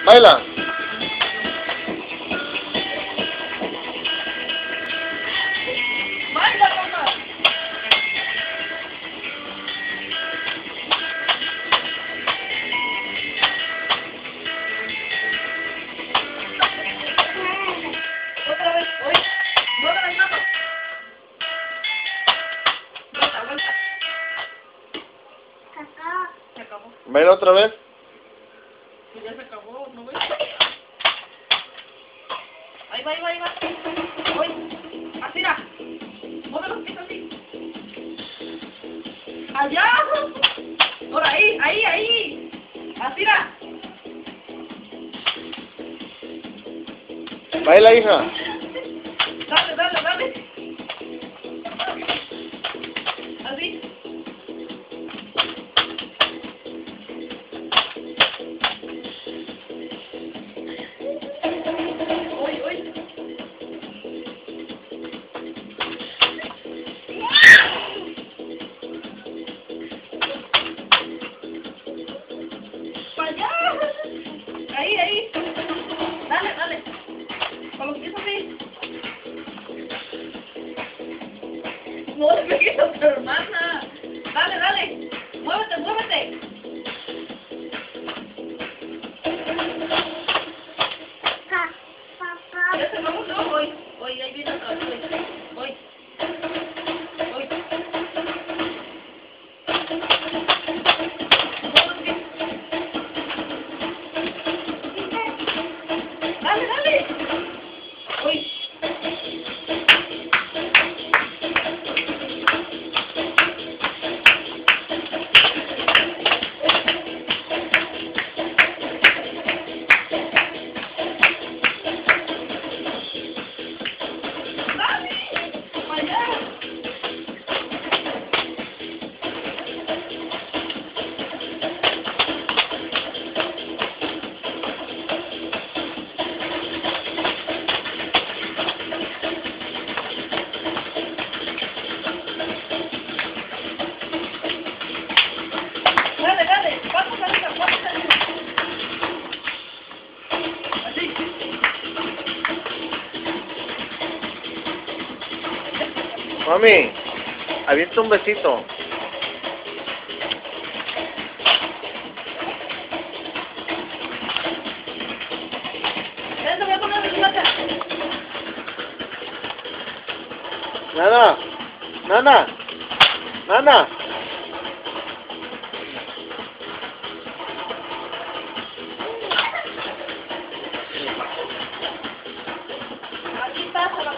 Baila. Baila, mamá. Otra vez, hoy. Mueve las manos. Vuelta, vuelta. Se acabó. Baila otra vez. Pues ya se acabó, ¿no ves? Ahí va, ahí va, ahí va. Voy. Así, mira. Mueve los pies así. Allá. Por ahí, ahí, ahí. Así, mira. Baila, hija. Dale, dale, dale. Así. Uy, uy. ¡Para allá! Ahí, ahí. Dale, dale. Con los pies así. No le pegues a tu hermana. Dale, dale. Muévete, muévete. Ya se vamos, no, voy. Voy, ahí viene otra vez. Voy. Voy. Dale, dale. Voy. Dale, dale, vamos arriba, vamos arriba. Así. Mami, avienta un besito. Ya te voy a poner bicicleta. Nana. Nana. Nana. Aquí está,